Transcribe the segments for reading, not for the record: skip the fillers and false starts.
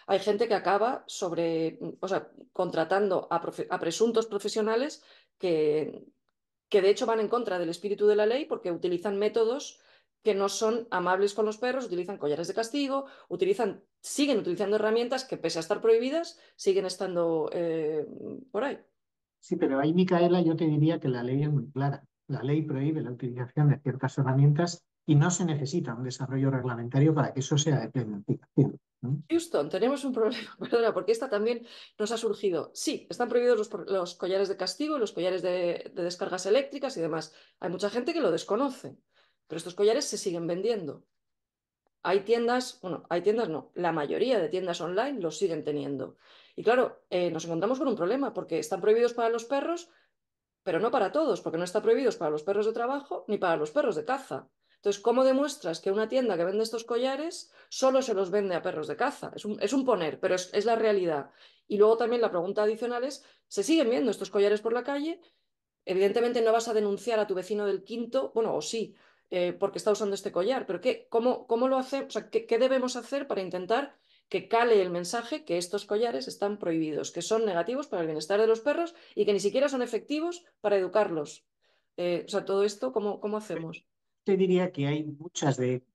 hay gente que acaba o sea, contratando a presuntos profesionales que, que de hecho van en contra del espíritu de la ley porque utilizan métodos que no son amables con los perros, utilizan collares de castigo, siguen utilizando herramientas que pese a estar prohibidas, siguen estando por ahí. Sí, pero ahí, Micaela, yo te diría que la ley es muy clara. La ley prohíbe la utilización de ciertas herramientas y no se necesita un desarrollo reglamentario para que eso sea de plena aplicación, ¿no? Houston, tenemos un problema, perdona, porque esta también nos ha surgido. Sí, están prohibidos los collares de castigo, los collares de descargas eléctricas y demás. Hay mucha gente que lo desconoce, pero estos collares se siguen vendiendo. Hay tiendas, bueno, hay tiendas no, la mayoría de tiendas online los siguen teniendo. Y claro, nos encontramos con un problema porque están prohibidos para los perros, pero no para todos, porque no están prohibidos para los perros de trabajo ni para los perros de caza. Entonces, ¿cómo demuestras que una tienda que vende estos collares solo se los vende a perros de caza? Es un poner, pero es la realidad. Y luego también la pregunta adicional es, ¿se siguen viendo estos collares por la calle? Evidentemente no vas a denunciar a tu vecino del quinto, bueno, o sí, porque está usando este collar, pero ¿cómo lo hacemos? O sea, ¿qué debemos hacer para intentar que cale el mensaje que estos collares están prohibidos, que son negativos para el bienestar de los perros y que ni siquiera son efectivos para educarlos? O sea, todo esto, ¿cómo hacemos? Te diría que hay muchas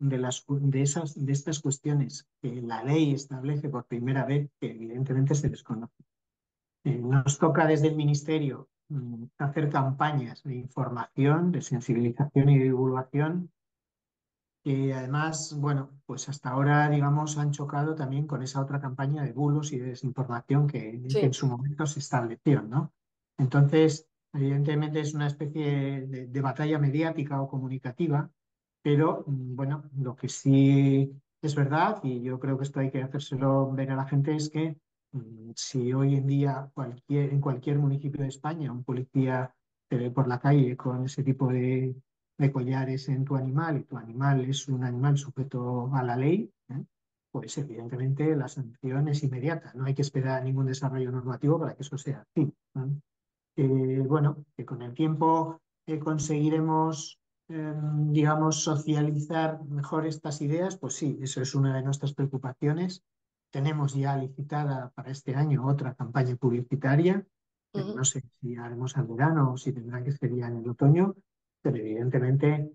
de estas cuestiones que la ley establece por primera vez que evidentemente se desconocen. Nos toca desde el Ministerio hacer campañas de información, de sensibilización y de divulgación que además, bueno, pues hasta ahora, digamos, han chocado también con esa otra campaña de bulos y de desinformación que en Sí. su momento se estableció, ¿no? Entonces, evidentemente es una especie de batalla mediática o comunicativa, pero bueno, lo que sí es verdad, y yo creo que esto hay que hacérselo ver a la gente, es que si hoy en día en cualquier municipio de España un policía te ve por la calle con ese tipo de collares en tu animal y tu animal es un animal sujeto a la ley, pues evidentemente la sanción es inmediata. No hay que esperar a ningún desarrollo normativo para que eso sea así, ¿no? Bueno, que con el tiempo conseguiremos, digamos, socializar mejor estas ideas, pues sí, eso es una de nuestras preocupaciones. Tenemos ya licitada para este año otra campaña publicitaria. Ujú. No sé si haremos al verano o si tendrá que ser ya en el otoño, pero evidentemente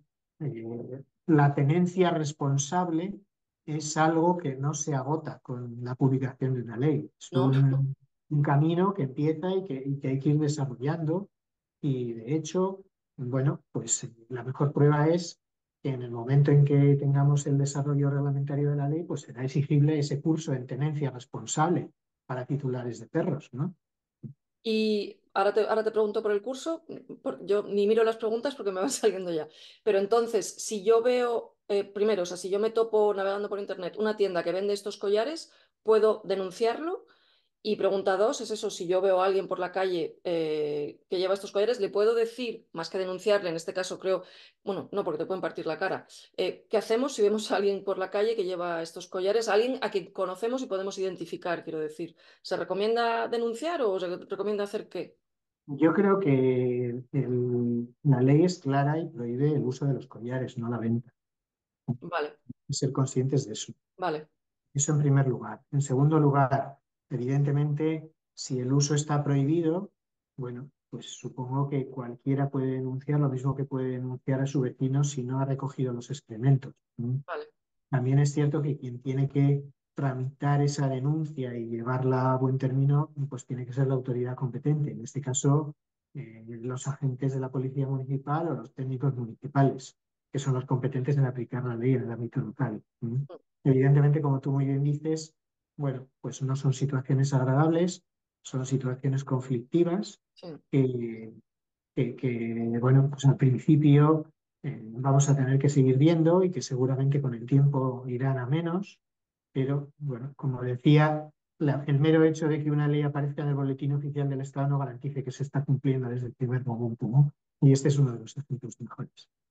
la tenencia responsable es algo que no se agota con la publicación de una ley. Es No, no. un camino que empieza y que hay que ir desarrollando. Y de hecho, bueno, pues la mejor prueba es que en el momento en que tengamos el desarrollo reglamentario de la ley, pues será exigible ese curso en tenencia responsable para titulares de perros, ¿no? Y ahora te pregunto por el curso. Yo ni miro las preguntas porque me van saliendo ya. Pero entonces, si yo veo, primero, o sea, si yo me topo navegando por internet una tienda que vende estos collares, ¿puedo denunciarlo? Y pregunta dos, es eso, si yo veo a alguien por la calle que lleva estos collares, le puedo decir, más que denunciarle, en este caso creo, bueno, no, porque te pueden partir la cara. ¿Qué hacemos si vemos a alguien por la calle que lleva estos collares? Alguien a quien conocemos y podemos identificar, quiero decir. ¿Se recomienda denunciar o se recomienda hacer qué? Yo creo que la ley es clara y prohíbe el uso de los collares, no la venta. Vale, Hay que ser conscientes de eso. vale. Eso en primer lugar. En segundo lugar, evidentemente, si el uso está prohibido, bueno, pues supongo que cualquiera puede denunciar lo mismo que puede denunciar a su vecino si no ha recogido los excrementos, ¿no? Vale. También es cierto que quien tiene que tramitar esa denuncia y llevarla a buen término, pues tiene que ser la autoridad competente. En este caso, los agentes de la policía municipal o los técnicos municipales, que son los competentes en aplicar la ley en el ámbito local. Evidentemente, como tú muy bien dices, bueno, pues no son situaciones agradables, son situaciones conflictivas Sí. que, bueno, pues al principio vamos a tener que seguir viendo y que seguramente con el tiempo irán a menos, pero bueno, como decía, el mero hecho de que una ley aparezca en el boletín oficial del Estado no garantice que se está cumpliendo desde el primer momento, ¿no? Y este es uno de los ejemplos mejores.